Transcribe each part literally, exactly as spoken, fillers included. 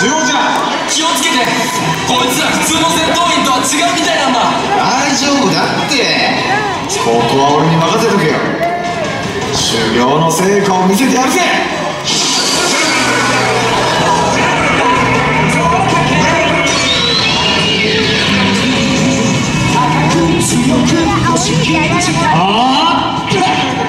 ジュゴちゃん、 気をつけて。こいつら普通の戦闘員とは違うみたいなんだ。 大丈夫だって。ここは俺に任せとけよ。修行の成果を見せてやるぜ。ああ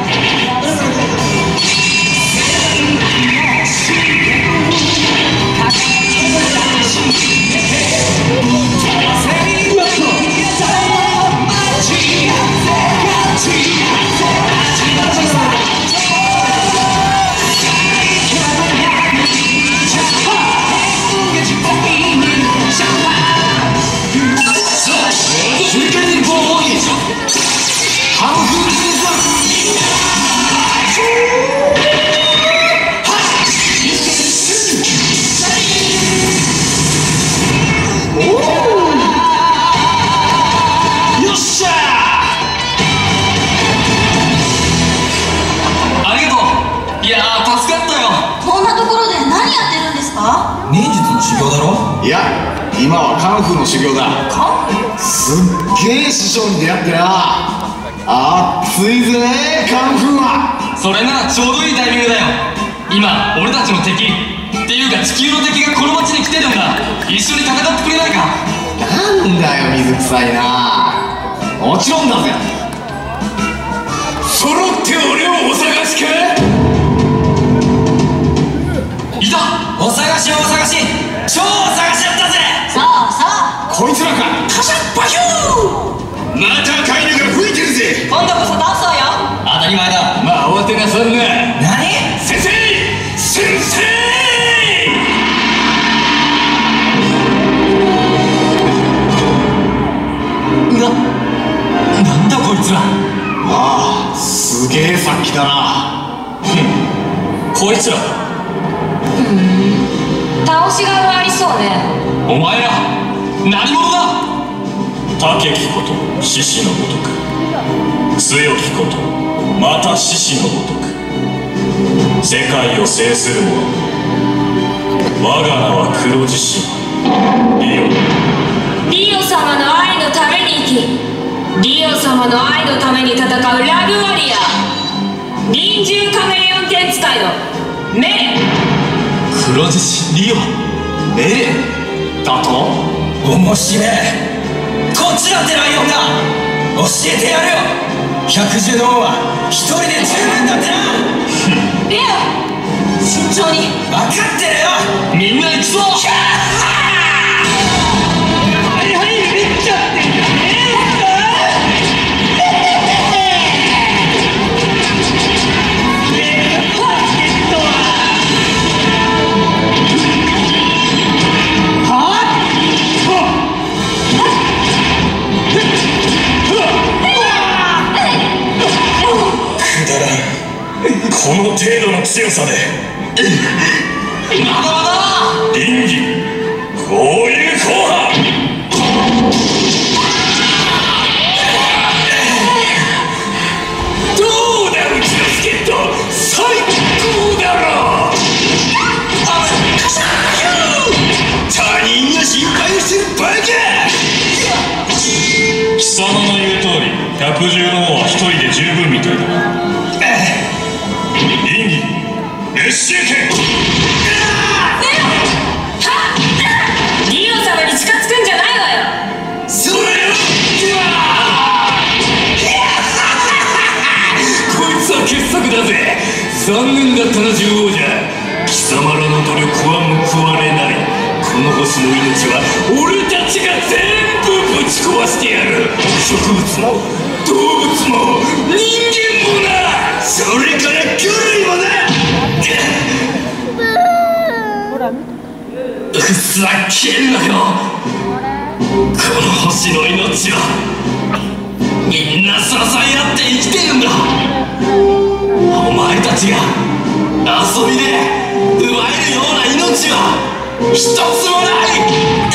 忍術の修行だろ。 いや、今はカンフーの修行だ。 カンフー？ すっげえ師匠に出会ってな。熱いぜカンフーは。 それならちょうどいいタイミングだよ。今俺たちの敵っていうか地球の敵がこの町に来てるんだ。一緒に戦ってくれないか。 なんだよ水臭いな。もちろんだぜ。揃って俺をお探しか。 いた！お探しお探し、超お探しだったぜ。 そうそう、 こいつらか。 カシャッパヒュー。 またカイナが吹いてるぜ。 今度こそ倒そうよ。 当たり前だ。 まあ慌てなさんな。 何？ 先生先生。 な、なんだこいつら。 ああ、すげえ殺気だな。 ふん、こいつら倒しがいありそうね。 お前ら何者だ。 高きこと獅子のごとく、強きことまた獅子のごとく、世界を制する者。我が名は黒獅子リオ。 リオ様の愛のために生き、リオ様の愛のために戦うラグワリア、臨終カメレオン天使いのメレ。 黒獅子リオメレだと。面白え。こっちだってライオンだ。教えてやるよ。百獣の王は一人で十分だってな。 レオ、慎重に。 分かってるよ。みんな行くぞ。はいはい、めっちゃってんじゃねえか。 この程度の強さでまだまだ。 倫理こういう後半。どうだうちの助っ人、最高だろ。他人が心配してるバカ。貴様の言う通り百獣の王は一人で十分みたいだな。倫理熱射剣。 リオ様に近づくんじゃないわよ。 それよ。こいつは傑作だぜ。残念だったな獣王じゃ。貴様らの努力は報われない。この星の命は俺たちが全部ぶち壊してやる。植物も動物も人間もな。それから魚類もな。ふざけんなよ。この星の命はみんな支え合って生きてるんだ。お前たちが遊びで奪えるような命は一つもない。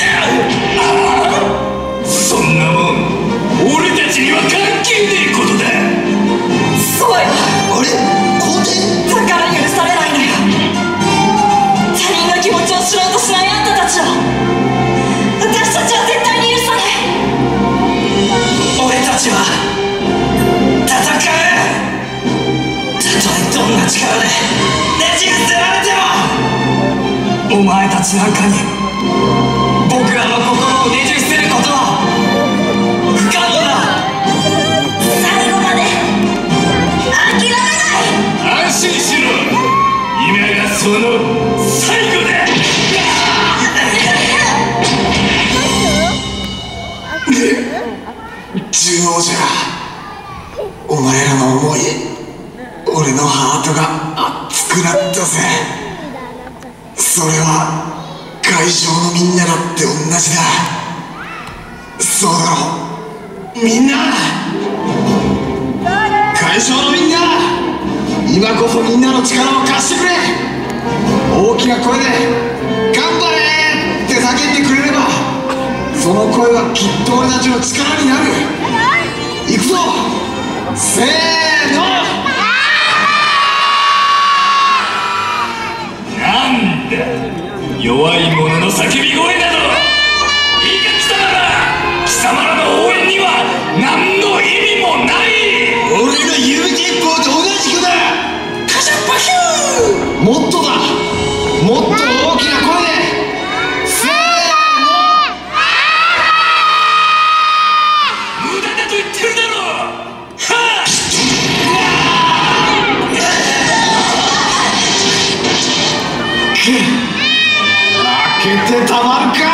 そんなもん俺たちには関係ねえことだ。 そうよ。 あれ、皇帝。 だから許されないのよ。他人の気持ちを知ろうとしないあんた前たちなんかに僕らの心をねじ伏せることは不可能だ。 最後まで諦めない。 安心しろ、今がその最後だ。 獣王者、お前らの思い、俺のハートが熱くなったぜ。それは会場のみんなだって同じだ。そうだろ、みんな。会場のみんな、今こそみんなの力を貸してくれ。大きな声で頑張れって叫んでくれれば、その声はきっと俺たちの力になる。行くぞ、せーの。 なんだ弱い者の叫び声など。いいか貴様ら、貴様らの応援には何の意味もない。 俺の指鉄砲と同じくだ。カシャッパヒュー。もっとだ、もっと大きな声で。せーの。 無駄だと言ってるだろう。はあ。 負けてたまるか。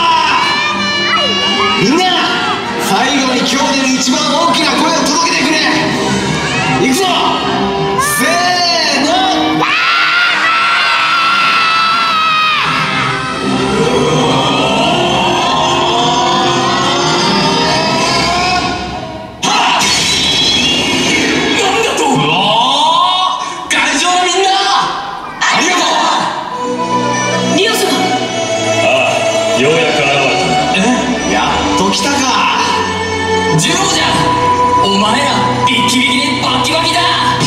みんな、最後に今日で一番大きな声を届けてくれ。行くぞ、せーの。 なんだと。うわー、会場のみんなありがとう。 リオ様、 ああ、ようやく現れた。 やっと来たか。 獣王者、お前らビッキビキでバキバキだ。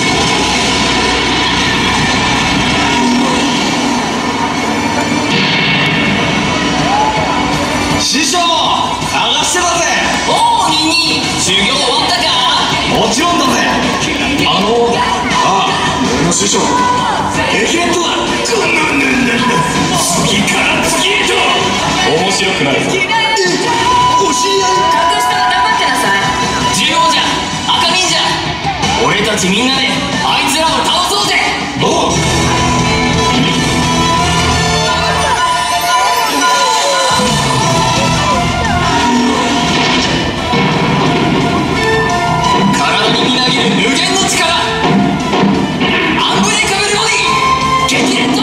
師匠、探してたぜ。 おお、ニンニン、修行終わったか。 もちろんだぜ。 あのああ、俺の師匠エキレットだ。 このなんだ、次から次へと。面白くないぞ。 お知り合い。 隠したら黙ってなさい。 獣王者、赤忍者、俺たちみんなであいつらを倒そうぜ。 おう。 体にみなぎる無限の力、アンブレイカブルボディ、激レット